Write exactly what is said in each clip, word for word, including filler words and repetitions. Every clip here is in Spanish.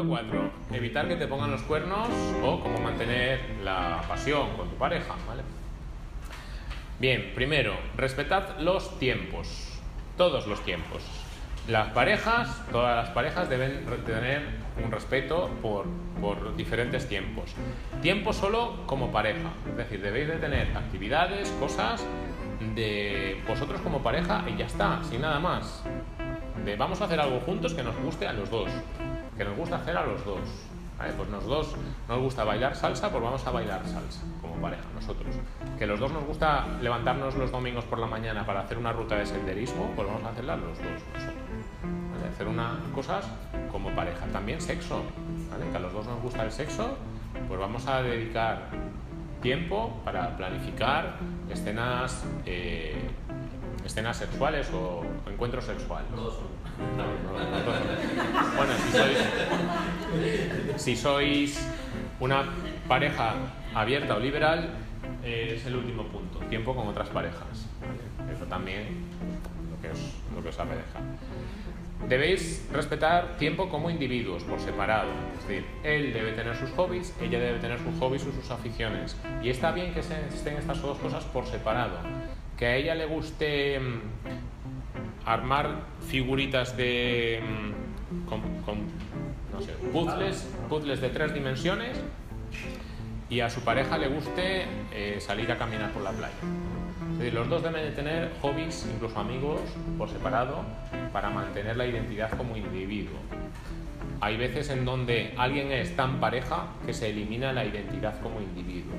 cuatro. Evitar que te pongan los cuernos o cómo mantener la pasión con tu pareja, ¿vale? Bien, primero, respetad los tiempos. Todos los tiempos. Las parejas, todas las parejas deben tener un respeto por, por diferentes tiempos. Tiempo solo como pareja. Es decir, debéis de tener actividades, cosas de vosotros como pareja y ya está, sin nada más. De vamos a hacer algo juntos que nos guste a los dos. Que nos gusta hacer a los dos. ¿Vale? Pues los dos nos gusta bailar salsa, pues vamos a bailar salsa como pareja, nosotros. Que los dos nos gusta levantarnos los domingos por la mañana para hacer una ruta de senderismo, pues vamos a hacerla los dos nosotros. ¿Vale? Hacer unas cosas como pareja. También sexo, ¿vale? Que a los dos nos gusta el sexo, pues vamos a dedicar tiempo para planificar escenas eh, escenas sexuales o encuentros sexuales. No, no, no, no. Bueno, si sois, si sois una pareja abierta o liberal, eh, es el último punto, tiempo con otras parejas. ¿Vale? Eso también lo que os, lo que os apeteja. Debéis respetar tiempo como individuos, por separado. Es decir, él debe tener sus hobbies, ella debe tener sus hobbies o sus aficiones. Y está bien que se, estén estas dos cosas por separado. Que a ella le guste mmm, armar figuritas de mmm, con, con, no sé, puzzles, puzzles de tres dimensiones, y a su pareja le guste eh, salir a caminar por la playa. Es decir, los dos deben de tener hobbies, incluso amigos, por separado, para mantener la identidad como individuo. Hay veces en donde alguien es tan pareja que se elimina la identidad como individuo.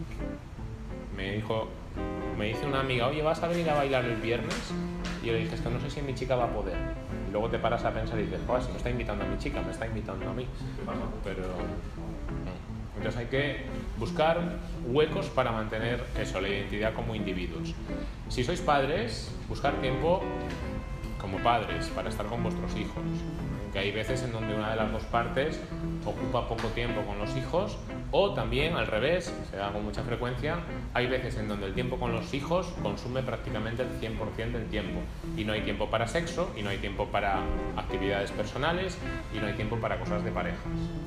Me dijo, me dice una amiga, oye, ¿vas a venir a bailar el viernes? Y yo le dije, es que no sé si mi chica va a poder. Y luego te paras a pensar y dices, joder, si no está invitando a mi chica, me está invitando a mí. Pero entonces hay que buscar huecos para mantener eso, la identidad como individuos. Si sois padres, buscar tiempo como padres para estar con vuestros hijos. Que hay veces en donde una de las dos partes ocupa poco tiempo con los hijos, o también al revés, se da con mucha frecuencia, hay veces en donde el tiempo con los hijos consume prácticamente el cien por ciento del tiempo, y no hay tiempo para sexo, y no hay tiempo para actividades personales, y no hay tiempo para cosas de parejas.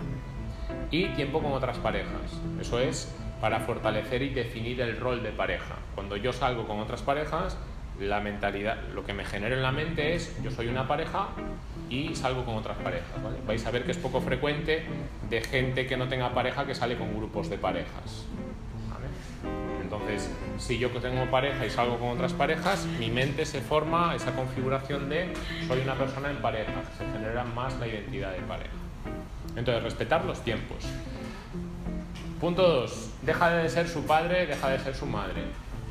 Y tiempo con otras parejas, eso es para fortalecer y definir el rol de pareja. Cuando yo salgo con otras parejas, la mentalidad, lo que me genera en la mente es yo soy una pareja y salgo con otras parejas, ¿vale? Vais a ver que es poco frecuente de gente que no tenga pareja que sale con grupos de parejas, ¿vale? Entonces, si yo tengo pareja y salgo con otras parejas, mi mente se forma esa configuración de soy una persona en pareja, se genera más la identidad de pareja. Entonces, respetar los tiempos. Punto dos. Deja de ser su padre, deja de ser su madre.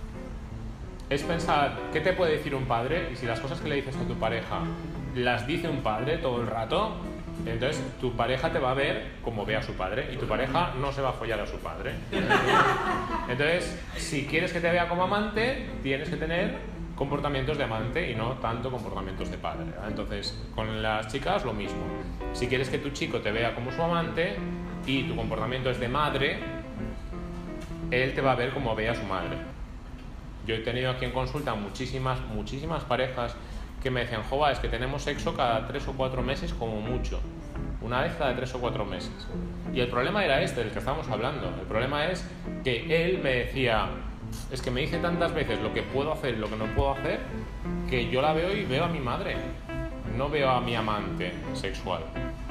Es pensar, ¿qué te puede decir un padre? Y si las cosas que le dices a tu pareja las dice un padre todo el rato, entonces tu pareja te va a ver como ve a su padre y tu pareja no se va a follar a su padre. Entonces, si quieres que te vea como amante, tienes que tener comportamientos de amante y no tanto comportamientos de padre, ¿verdad? Entonces, con las chicas lo mismo. Si quieres que tu chico te vea como su amante y tu comportamiento es de madre, él te va a ver como ve a su madre. Yo he tenido aquí en consulta muchísimas, muchísimas parejas que me decían, jova, es que tenemos sexo cada tres o cuatro meses como mucho. Una vez cada tres o cuatro meses. Y el problema era este, del que estamos hablando. El problema es que él me decía, es que me dice tantas veces lo que puedo hacer y lo que no puedo hacer, que yo la veo y veo a mi madre. No veo a mi amante sexual.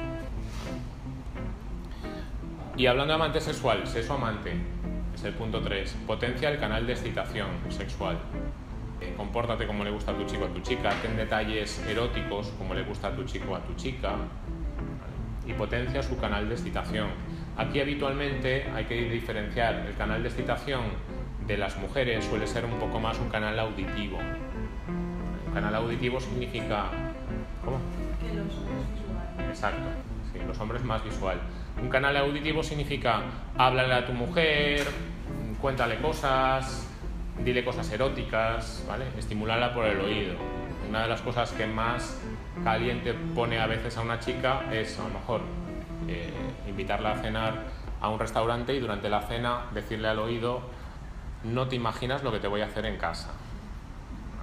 Y hablando de amante sexual, sexo amante. El punto tres. Potencia el canal de excitación sexual. Eh, compórtate como le gusta a tu chico o a tu chica. Ten detalles eróticos como le gusta a tu chico o a tu chica. ¿Vale? Y potencia su canal de excitación. Aquí habitualmente hay que diferenciar. El canal de excitación de las mujeres suele ser un poco más un canal auditivo. Un canal auditivo significa... ¿Cómo? Que los hombres visual. Exacto. Sí, los hombres más visual. Un canal auditivo significa háblale a tu mujer, cuéntale cosas, dile cosas eróticas, ¿vale? Estimularla por el oído. Una de las cosas que más caliente pone a veces a una chica es, a lo mejor, eh, invitarla a cenar a un restaurante y durante la cena decirle al oído, no te imaginas lo que te voy a hacer en casa.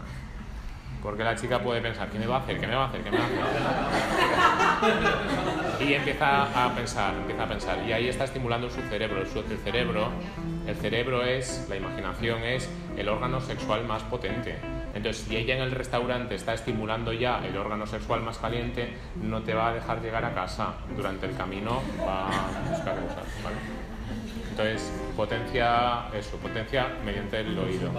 Porque la chica puede pensar, ¿qué me va a hacer? ¿Qué me va a hacer? ¿Qué me va a hacer? Y empieza a pensar, empieza a pensar. Y ahí está estimulando su cerebro. Su, el cerebro, el cerebro es, la imaginación es el órgano sexual más potente. Entonces, si ella en el restaurante está estimulando ya el órgano sexual más caliente, no te va a dejar llegar a casa. Durante el camino va a buscar cosas, ¿vale? Entonces, potencia eso, potencia mediante el oído.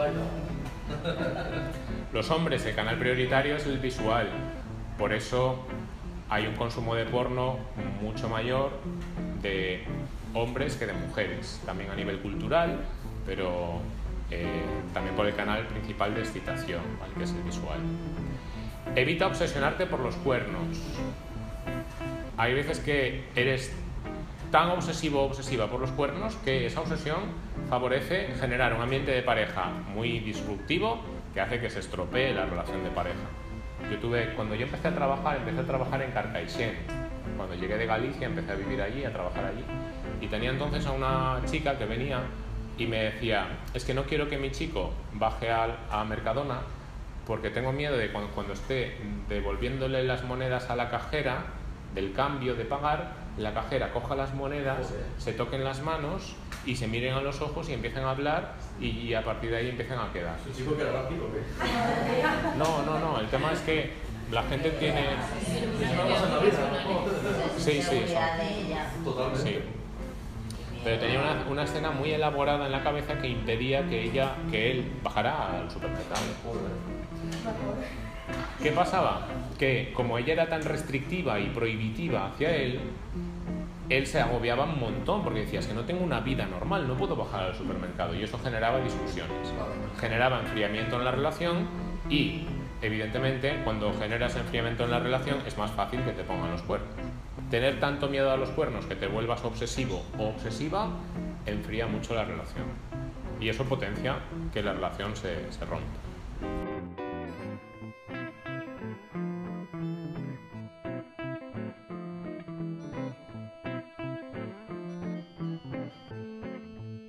Los hombres, el canal prioritario es el visual. Por eso hay un consumo de porno mucho mayor de hombres que de mujeres. También a nivel cultural, pero eh, también por el canal principal de excitación, ¿vale? Que es el visual. Evita obsesionarte por los cuernos. Hay veces que eres tan obsesivo o obsesiva por los cuernos que esa obsesión favorece generar un ambiente de pareja muy disruptivo que hace que se estropee la relación de pareja. Yo tuve, cuando yo empecé a trabajar, empecé a trabajar en Carcaixent. Cuando llegué de Galicia empecé a vivir allí, a trabajar allí. Y tenía entonces a una chica que venía y me decía, es que no quiero que mi chico baje a, a Mercadona porque tengo miedo de cuando, cuando esté devolviéndole las monedas a la cajera del cambio de pagar, la cajera coja las monedas, se toquen las manos y se miren a los ojos y empiecen a hablar y, y a partir de ahí empiecen a quedar. ¿El chico que era rápido o qué? No, no, no, el tema es que la gente tiene... Eso no pasa en la vida, ¿no? Sí, sí, eso. Totalmente. Sí. Pero tenía una, una escena muy elaborada en la cabeza que impedía que ella, que él bajara al supermercado. ¿Qué pasaba? Que como ella era tan restrictiva y prohibitiva hacia él, él se agobiaba un montón porque decía, es que no tengo una vida normal, no puedo bajar al supermercado, y eso generaba discusiones, generaba enfriamiento en la relación y, evidentemente, cuando generas enfriamiento en la relación es más fácil que te pongan los cuernos. Tener tanto miedo a los cuernos que te vuelvas obsesivo o obsesiva enfría mucho la relación y eso potencia que la relación se, se rompa.